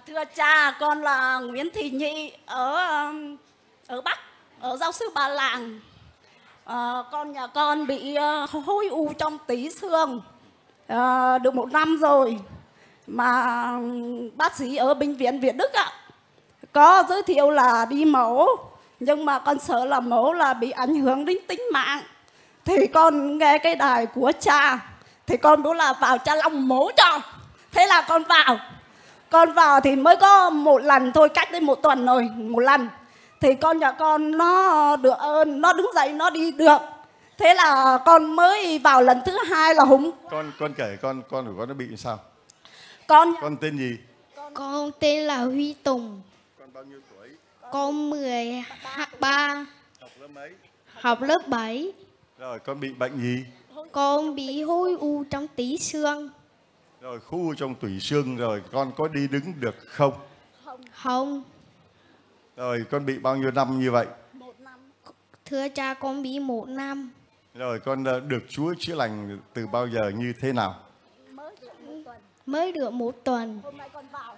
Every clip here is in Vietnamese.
Thưa cha, con là Nguyễn Thị Nhị ở Bắc, ở giáo xứ Ba Làng. Nhà con bị khối u trong tủy xương được 1 năm rồi. Mà bác sĩ ở bệnh viện Việt Đức có giới thiệu là đi mổ, nhưng mà con sợ là mổ là bị ảnh hưởng đến tính mạng. Thì con nghe cái đài của cha, thì con bảo là vào Cha Long mổ cho. Thế là con vào thì mới có 1 lần thôi, cách đến 1 tuần rồi, 1 lần. Thì nhà con nó được ơn, nó đứng dậy, nó đi được. Thế là con mới vào lần thứ 2 là hôm. Con kể con của con nó bị sao? Con tên gì? Con tên là Huy Tùng. Con bao nhiêu tuổi? Con 13. Học lớp mấy? Học lớp 7. Rồi con bị bệnh gì? Con bị khối u trong tủy xương. Rồi khối u trong tủy xương rồi con có đi đứng được không? Không. Rồi con bị bao nhiêu năm như vậy? 1 năm. Thưa cha, con bị 1 năm. Rồi con được Chúa chữa lành từ bao giờ như thế nào? Mới được 1 tuần. Hôm nay con vào.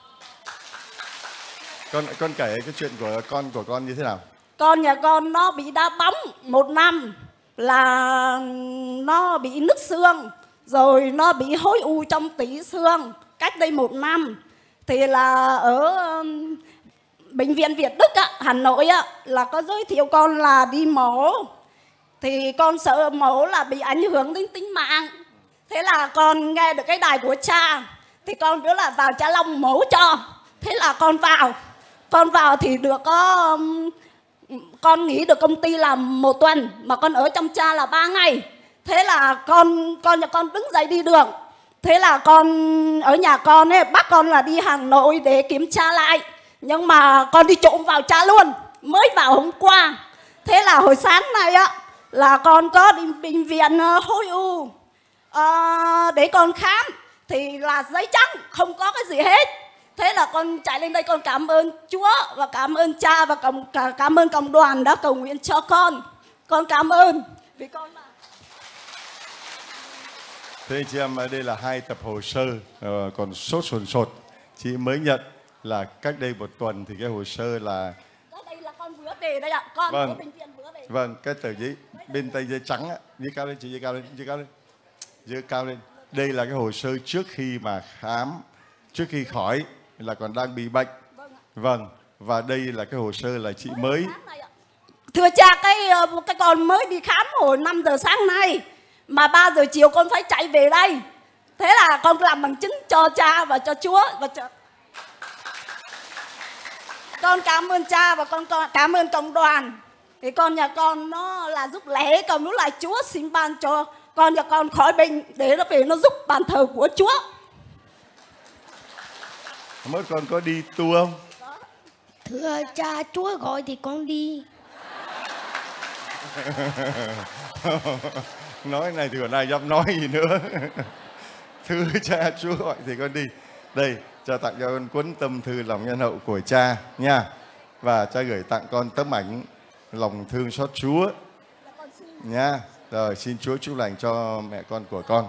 Con kể cái chuyện của con như thế nào? Nhà con nó bị đá bóng 1 năm, là nó bị nứt xương, rồi nó bị khối u trong tủy xương cách đây 1 năm. Thì là ở bệnh viện Việt Đức Hà Nội là có giới thiệu con là đi mổ. Thì con sợ mổ là bị ảnh hưởng đến tính mạng. Thế là con nghe được cái đài của cha, thì con biết là vào Cha Long mổ cho. Thế là con vào thì được có con nghỉ được công ty là 1 tuần, mà con ở trong cha là 3 ngày. Thế là nhà con đứng dậy đi được. Thế là con ở nhà con ấy, bác con là đi Hà Nội để kiểm tra lại, nhưng mà con đi trộm vào cha luôn, mới vào hôm qua. Thế là hồi sáng này là con có đi bệnh viện khối u để con khám, thì là giấy trắng, không có cái gì hết. Thế là con chạy lên đây con cảm ơn Chúa và cảm ơn cha và cảm ơn cộng đoàn đã cầu nguyện cho con. Con cảm ơn vì con là... Thế chị em, đây là 2 tập hồ sơ còn sốt. Chị mới nhận là cách đây 1 tuần thì cái hồ sơ là... Đây là con vừa về đây ạ. Con Vâng. ở bệnh viện vừa về. Vâng, cái tờ giấy bên tay giấy trắng giơ cao lên, chị giơ cao lên. Đây là cái hồ sơ trước khi mà khám, trước khi khỏi là còn đang bị bệnh. Vâng, và đây là cái hồ sơ là chị mới... Thưa cha, cái con mới đi khám hồi 5 giờ sáng nay, mà 3 giờ chiều con phải chạy về đây. Thế là con làm bằng chứng cho cha và cho Chúa và con cảm ơn cha và con cảm ơn cộng đoàn. Thì nhà con nó là giúp lễ, còn lúc lại Chúa xin ban cho nhà con khỏi bệnh để nó về nó giúp bàn thờ của Chúa. Mới con có đi tu không? Thưa cha, Chúa gọi thì con đi. Nói này thì còn ai dám nói gì nữa. Thưa cha, Chúa gọi thì con đi. Đây, cha tặng cho con cuốn tâm thư lòng nhân hậu của cha nha. Và cha gửi tặng con tấm ảnh lòng thương xót Chúa nha. Rồi xin Chúa chúc lành cho mẹ con của con.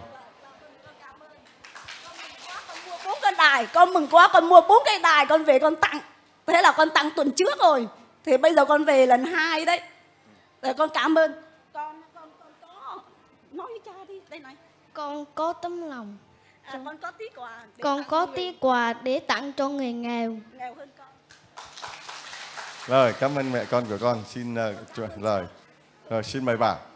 Con mừng quá, con mua 4 cái đài con về con tặng. Thế là con tặng tuần trước rồi, thì bây giờ con về lần 2 đấy. Rồi con cảm ơn. Con có nói với cha đi, đây này. Con có tấm lòng. Con có tí quà. Con có tí quà để tặng cho người nghèo. Nghèo hơn con. Rồi, cảm ơn mẹ con của con. Xin rồi xin mời bà.